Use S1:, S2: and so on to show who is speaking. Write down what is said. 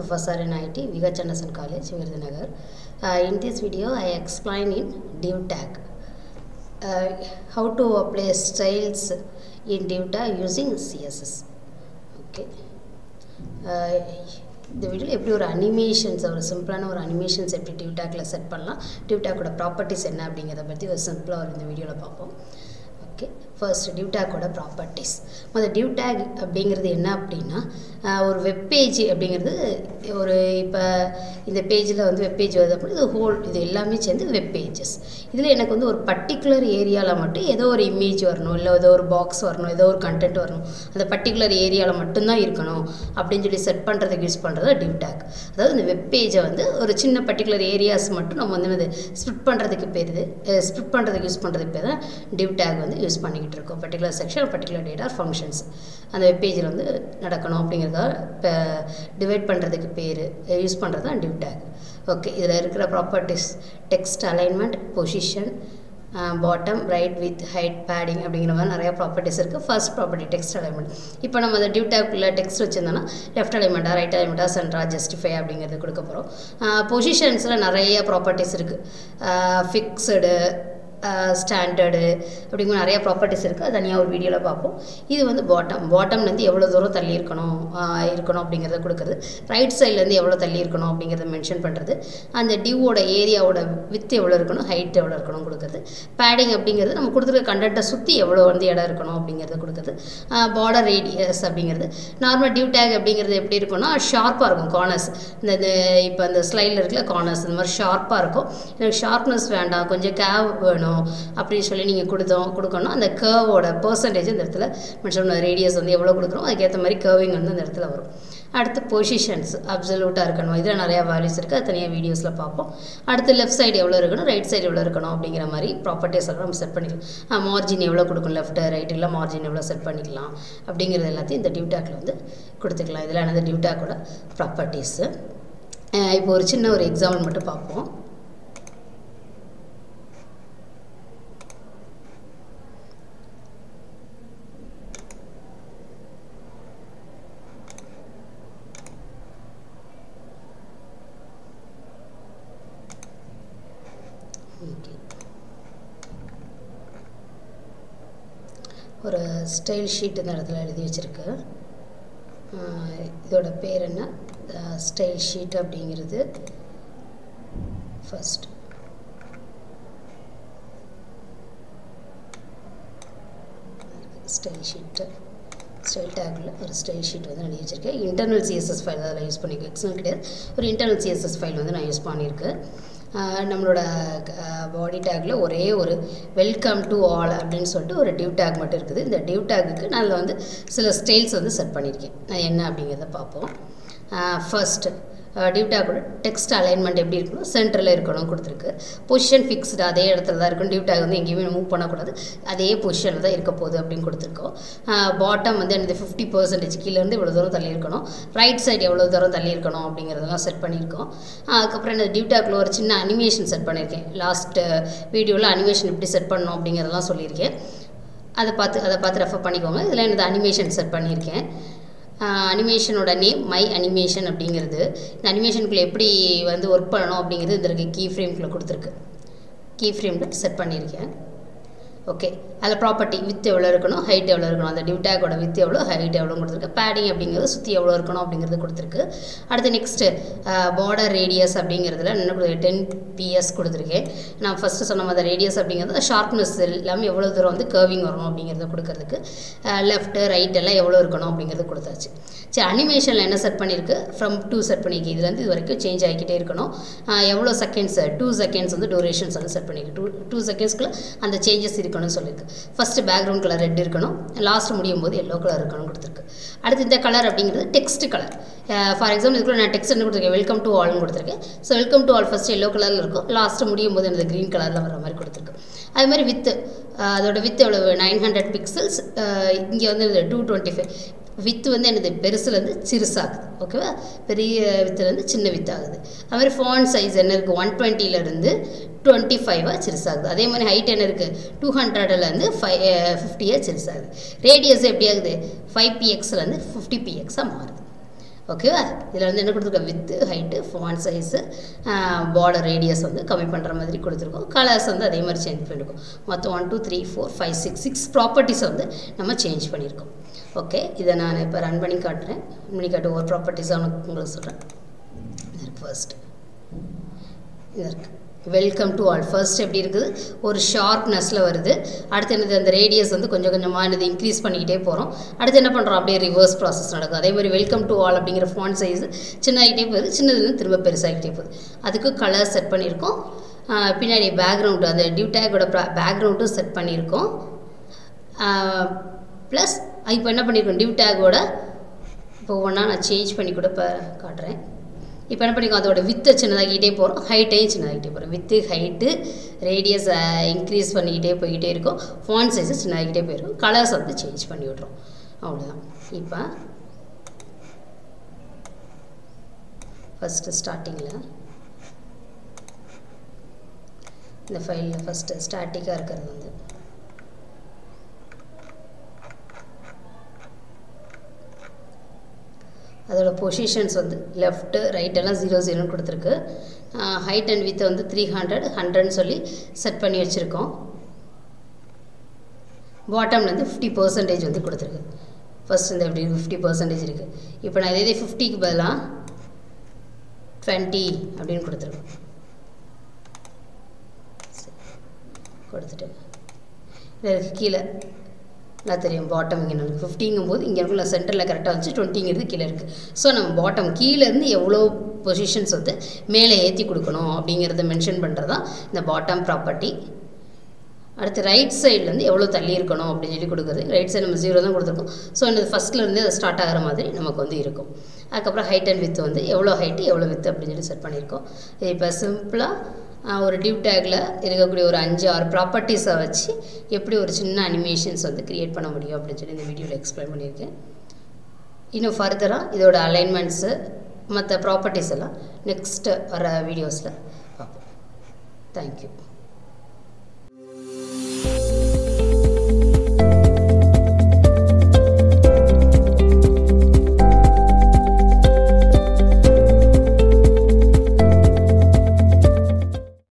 S1: Professor in IT, V.H.N.S.N College, Virudhunagar. In this video, I explain in div tag how to apply styles in div tag using CSS. Okay. இந்த வீடியோல எப்படி ஒரு animations ஒரு சிம்பிளான ஒரு animations எப்படி div tagல செட் பண்ணலாம் div tagோட ப்ராப்பர்ட்டீஸ் என்ன அப்படிங்கறத பத்தி ஒரு சிம்பிளா இந்த வீடியோல பாப்போம். ஓகே ஃபர்ஸ்ட் div tagோட ப்ராப்பர்ட்டீஸ். முதல்ல div tag அப்படிங்கிறது என்ன அப்படினா ஒரு வெப் பேஜ் அப்படிங்கிறது ஒரு இப்ப இந்த பேஜ்ல வந்து வெப் பேஜ் வருது அப்படி இது ஹோல் இது எல்லாமே சேர்ந்து வெப் பேजेस. இதுல எனக்கு வந்து ஒரு பர்టిక్యులர் ஏரியால மட்டும் ஏதோ ஒரு இமேஜ் வரணும் இல்ல ஏதோ ஒரு பாக்ஸ் வரணும் ஏதோ ஒரு கண்டென்ட் வரணும் அந்த பர்టిక్యులர் ஏரியால மட்டும் தான் இருக்கணும் அப்படினு சொல்லி செட் பண்றதுக்கு யூஸ் பண்றது div tag. அதாவது இந்த வெப் பேஜை வந்து ஒரு சின்ன பர்టిక్యులர் ஏரியாஸ் மட்டும் நம்ம வந்து ஸ்ப்ளிட் பண்றதுக்கு பேர் இது ஸ்ப்ளிட் பண்றதுக்கு யூஸ் பண்றதுக்கு பேர் தான் div tag வந்து யூஸ் பண்ணிக்கிட்டு இருக்கோம். Particular section particular data functions அந்த வெப் பேஜ்ல வந்து நடக்கணும் அப்படிங்கறத டிவைட் பண்றதுக்கு பேர் யூஸ் பண்றது தான் div tag. ஓகே இதுல இருக்கிற properties text alignment position bottom right width height padding அப்படிங்கற மாதிரி நிறைய ப்ராப்பர்ட்டீஸ் இருக்கு. First property text alignment. இப்போ நம்ம அந்த div tagக்குள்ள டெக்ஸ்ட் வச்சிருந்தோம்னா லெஃப்ட் அலைன்மென்ட்டா ரைட் அலைன்மென்ட்டா சென்டரா ஜஸ்டிஃபை அப்படிங்கறது கொடுக்க போறோம். பொசிஷன்ஸ்ல நிறைய ப்ராப்பர்ட்டீஸ் இருக்கு. ஃபிக்ஸ்டு ஸ்டாண்டர்டு அப்படிங்கிற நிறைய ப்ராப்பர்ட்டீஸ் இருக்கு. அது தனியா ஒரு வீடியோல பாப்போம். இது வந்து பாட்டம்ல இருந்து எவ்வளவு தூரம் தள்ளி இருக்கணும் அப்படிங்கறத கொடுக்கிறது. ரைட் சைடுல இருந்து எவ்வளவு தள்ளி இருக்கணும் அப்படிங்கறத மென்ஷன் பண்றது. அந்த divஓட ஏரியாவோட width எவ்வளவு இருக்கணும் ஹைட் எவ்வளவு இருக்கணும் கொடுக்கிறது. padding அப்படிங்கிறது நம்ம கொடுத்திருக்க கண்டென்ட்ட சுத்தி எவ்வளவு வந்து இடம் இருக்கணும் அப்படிங்கறத கொடுக்கிறது. border radius அப்படிங்கிறது நார்மல் div tag அப்படிங்கிறது எப்படி இருக்கும்னா ஷார்ப்பா இருக்கும் கார்னர்ஸ். இந்த இப்போ அந்த ஸ்லைட்ல இருக்கிற கார்னர்ஸ் இந்த மாதிரி ஷார்ப்பா இருக்கும். எனக்கு ஷார்ப்னஸ் வேண்டாம் கொஞ்சம் கேவ் வேணும் அப்படி சொல்லி நீங்க கொடுக்கணும். அந்த கர்வோட பெர்சன்டேஜ் இந்த இடத்துல மென்ஷன் ரேடியஸ் வந்து எவ்வளவு கொடுக்கறோம் அதுக்கு ஏத்த மாதிரி கர்விங் வந்து இந்த இடத்துல வரும். அடுத்து பொசிஷன்ஸ் அப்சல்யூட்டா இருக்கணும். இதுல நிறைய வேல்யூஸ் இருக்கு. அது தனியா வீடியோஸ்ல பாப்போம். அடுத்து லெஃப்ட் சைடு எவ்வளவு இருக்கணும் ரைட் சைடு எவ்வளவு இருக்கணும் அப்படிங்கிற மாதிரி ப்ராப்பர்ட்டீஸ் எல்லாம் நம்ம செட் பண்ணிக்கலாம். மார்ஜின் எவ்வளவு கொடுக்கணும் லெஃப்ட் ரைட் இல்ல மார்ஜின் எவ்வளவு செட் பண்ணிக்கலாம் அப்படிங்கிறது எல்லாத்தையும் இந்த div tagல வந்து கொடுத்துக்கலாம். இதெல்லாம் அந்த div tagோட ப்ராப்பர்ட்டீஸ். இப்போ ஒரு சின்ன ஒரு எக்ஸாம்பிள் மட்டும் பாப்போம். ஒரு ஸ்டைல் ஷீட் இந்த இடத்துல எழுதி வச்சிருக்கு. இதோட பேர் என்ன ஸ்டைல் ஷீட் அப்படிங்கிறது ஃபர்ஸ்ட் ஸ்டைல் ஷீட் ஸ்டைல் டேக்ல ஒரு ஸ்டைல் ஷீட் வந்து எழுதி வச்சிருக்கேன். இன்டர்னல் CSS ஃபைல் அதில் யூஸ் பண்ணிருக்கேன். எக்ஸ்டர்னல் கிடையாது. ஒரு இன்டர்னல் CSS ஃபைல் வந்து நான் யூஸ் பண்ணியிருக்கேன். நம்மளோட பாடி டேக்ல ஒரே ஒரு வெல்கம் டு ஆல் அப்படின்னு சொல்லிட்டு ஒரு div tag மட்டும் இருக்குது. இந்த div tagக்கு நான் வந்து சில ஸ்டைல்ஸ் வந்து செட் பண்ணியிருக்கேன். என்ன அப்படிங்கிறத பார்ப்போம். ஃபர்ஸ்ட் div tagோட டெக்ஸ்ட் அலைன்மென்ட் எப்படி இருக்கணும் சென்டர்ல இருக்கணும் கொடுத்திருக்கு. பொசிஷன் ஃபிக்ஸ்டு அதே இடத்துல தான் இருக்கும். div tag வந்து எங்கேயுமே மூவ் பண்ணக்கூடாது அதே பொசிஷன்ல தான் இருக்க போகுது அப்படின்னு கொடுத்திருக்கோம். பாட்டம் வந்து எனக்கு 50% கீழ இருந்து இவ்வளவு தூரம் தள்ளி இருக்கணும். ரைட் சைடு எவ்வளவு தூரம் தள்ளி இருக்கணும் அப்படிங்கறதெல்லாம் செட் பண்ணியிருக்கோம். அதுக்கப்புறம் இந்த div tagல ஒரு சின்ன அனிமேஷன் செட் பண்ணியிருக்கேன். லாஸ்ட் வீடியோல அனிமேஷன் எப்படி செட் பண்ணணும் அப்படிங்கறதெல்லாம் சொல்லியிருக்கேன். அதை பார்த்து ரெஃபர் பண்ணிக்கோங்க. இதில் இந்த அனிமேஷன் செட் பண்ணியிருக்கேன். அனிமேஷனோட நேம் மை அனிமேஷன் அப்படிங்கிறது இந்த அனிமேஷனுக்குள்ள எப்படி வந்து ஒர்க் பண்ணணும் அப்படிங்கிறது இந்த கீ ஃப்ரேம்குள்ள கொடுத்துருக்கு. கீ ஃப்ரேம்ல செட் பண்ணியிருக்கேன். ஓகே அதில் ப்ராப்பர்ட்டி வித் எவ்வளோ இருக்கணும் ஹைட் எவ்வளோ இருக்கணும் அந்த div tagோட வித் எவ்வளோ ஹைட் எவ்வளோ கொடுத்துருக்கு. பேடிங் அப்படிங்கிறது சுற்றி எவ்வளோ இருக்கணும் அப்படிங்கிறது கொடுத்துருக்கு. அடுத்து நெக்ஸ்ட் பார்டர் ரேடியஸ் அப்படிங்கிறதுல என்ன 10 PS கொடுத்துருக்கேன். நான் ஃபர்ஸ்ட் சொன்ன மாதிரி ரேடியஸ் அப்படிங்கிறது ஷார்ப்னஸ் எல்லாமே எவ்வளோ தூரம் வந்து கர்விங் வரணும் அப்படிங்கிறத கொடுக்கறதுக்கு லெஃப்ட் ரைட் எல்லாம் எவ்வளோ இருக்கணும் அப்படிங்கிறது கொடுத்தாச்சு. சரி அனிமேஷனில் என்ன செட் பண்ணியிருக்கு ஃப்ரம் 2 செட் பண்ணியிருக்கு. இதுலேருந்து இது வரைக்கும் சேஞ்ச் ஆகிக்கிட்டே இருக்கணும். எவ்வளோ செகண்ட்ஸ் 2 செகண்ட்ஸ் வந்து டூரேஷன்ஸ் வந்து செட் பண்ணியிருக்கு. 2 செகண்ட்ஸ்க்குள்ள அந்த சேஞ்சஸ் இருக்கணும்னு சொல்லியிருக்கு. ஃபர்ஸ்ட் பேக்ரவுண்ட் கலர் ரெட் இருக்கணும் லாஸ்ட் முடியும் போது எல்லோ கலர் இருக்கணும் கொடுத்துருக்கு. அடுத்து இந்த கலர் அப்படிங்கிறது டெக்ஸ்ட் கலர். ஃபார் எக்ஸாம்பிள் இதுக்குள்ள நான் டெக்ஸ்ட் கொடுத்துருக்கேன் வெல்கம் டு ஆல்னு கொடுத்துருக்கேன். So welcome to all first yellow கலரில் இருக்கும் லாஸ்ட் முடியும் போது எனக்கு க்ரீன் கலரில் வர மாதிரி கொடுத்துருக்கு. அது மாதிரி வித் அதோட வித் எவ்வளவு 900 பிக்சல்ஸ். இங்கே வந்து 225 வித் வந்து என்னது பெருசுலேருந்து சிறுசாகுது. ஓகேவா பெரிய வித்துலேருந்து சின்ன வித் ஆகுது. அது மாதிரி ஃபாண்ட் சைஸ் என்ன இருக்குது 120லேருந்து 25 சிறுசாகுது. அதே மாதிரி ஹைட் என்ன இருக்குது 200லேருந்து 50 சிறுசாகுது. ரேடியஸ் எப்படி ஆகுது 5pxலேருந்து 50px மாறுது. ஓகேவா? இதில் வந்து என்ன கொடுத்துருக்கோம், width, height, font size, border radius வந்து கம்மி பண்ணுற மாதிரி கொடுத்துருக்கோம். கலர்ஸ் வந்து அதே மாதிரி சேஞ்ச் பண்ணியிருக்கோம். மொத்தம் 1 2 3 4 5 6 ப்ராப்பர்ட்டிஸ் வந்து நம்ம சேஞ்ச் பண்ணியிருக்கோம். ஓகே, இதை நான் இப்போ ரன் பண்ணி காட்டுறேன். ஒரு ப்ராப்பர்ட்டிஸாக உங்களுக்கு சொல்கிறேன். ஃபர்ஸ்ட் இது இருக்குது, வெல்கம் டு ஆல். ஃபர்ஸ்ட் எப்படி இருக்குது, ஒரு ஷார்ப்னஸில் வருது. அடுத்து என்னது, அந்த ரேடியஸ் வந்து கொஞ்சம் கொஞ்சமாக என்னது இன்க்ரீஸ் பண்ணிக்கிட்டே போகிறோம். அடுத்து என்ன பண்ணுறோம், அப்படியே ரிவர்ஸ் ப்ராசஸ் நடக்கும். அதே மாதிரி வெல்கம் டு ஆல் அப்படிங்கிற ஃபாண்ட் சைஸ் சின்னதாகிட்டே போகுது, சின்னதுலேருந்து திரும்ப பெருசாகிட்டே போகுது. அதுக்கு கலர் செட் பண்ணியிருக்கோம். பின்னாடி பேக்ரவுண்டு, அந்த டிவ் டேக்கோட பேக்ரவுண்டும் செட் பண்ணியிருக்கோம். ப்ளஸ் இப்போ என்ன பண்ணியிருக்கோம், டிவ் டேக்கோட இப்போ ஒவ்வொன்றா நான் சேஞ்ச் பண்ணி கூட இப்போ காட்டுறேன். இப்போ என்ன பண்ணிக்கோ, அதோட வித்தை சின்னதாகிட்டே போகிறோம், ஹைட்டையும் சின்னதாகிட்டே போகிறோம். வித்து, ஹைட்டு, ரேடியஸ் இன்க்ரீஸ் பண்ணிக்கிட்டே போய்கிட்டே இருக்கும். ஃபாண்ட் சைஸு சின்னதாகிட்டே போயிடும். கலர்ஸ் வந்து சேஞ்ச் பண்ணி விட்றோம். அவ்வளோதான். இப்போ ஃபஸ்ட்டு ஸ்டார்டிங்கில் இந்த ஃபைலில் ஃபஸ்ட்டு ஸ்டாட்டிக்காக இருக்கிறது வந்து அதோட பொசிஷன்ஸ் வந்து லெஃப்ட்டு ரைட்டெல்லாம் 0 0 கொடுத்துருக்கு. ஹைட் அண்ட் வித்தை வந்து 300 100ன்னு சொல்லி செட் பண்ணி வச்சுருக்கோம். பாட்டம்லேருந்து 50% வந்து கொடுத்துருக்கு. ஃபஸ்ட் இந்த எப்படி 50% இருக்குது. இப்போ நான் இதே 50க்கு பதிலாக 20 அப்படின்னு கொடுத்துருக்கோம். கொடுத்துட்டு இதற்கு கீழே நான் தெரியும், பாட்டம் இங்கே இருக்குது 50ங்கும் போது இங்கே இருக்குள்ள சென்டரில் கரெக்டாக வச்சு 20ங்கிறது கீழே இருக்குது. ஸோ நம்ம பாட்டம் கீழேருந்து எவ்வளோ பொசிஷன்ஸ் வந்து மேலே ஏற்றி கொடுக்கணும் அப்படிங்கிறத மென்ஷன் பண்ணுறது தான் இந்த பாட்டம் ப்ராப்பர்ட்டி. அடுத்து ரைட் சைட்லேருந்து எவ்வளோ தள்ளி இருக்கணும் அப்படின்னு சொல்லி கொடுக்குறது. ரைட் சைடு நம்ம 0 தான் கொடுத்துருக்கோம். ஸோ இந்த ஃபஸ்ட்லேருந்து அது ஸ்டார்ட் ஆகிற மாதிரி நமக்கு வந்து இருக்கும். அதுக்கப்புறம் ஹைட் அண்ட் வித்து வந்து எவ்வளோ ஹைட்டு எவ்வளோ வித்து அப்படின்னு சொல்லி செட் பண்ணியிருக்கோம். இப்போ சிம்பிளாக ஒரு டிவ் டேக்கில் இருக்கக்கூடிய ஒரு 5 6 ப்ராப்பர்ட்டிஸை வச்சு எப்படி ஒரு சின்ன அனிமேஷன்ஸ் வந்து க்ரியேட் பண்ண முடியும் அப்படின்னு சொல்லி இந்த வீடியோவில் எக்ஸ்பிளைன் பண்ணியிருக்கேன். இன்னும் ஃபர்தராக இதோட அலைன்மெண்ட்ஸு மற்ற ப்ராப்பர்ட்டிஸ் எல்லாம் நெக்ஸ்ட்டு வர வீடியோஸில் பார்ப்போம். தேங்க்யூ.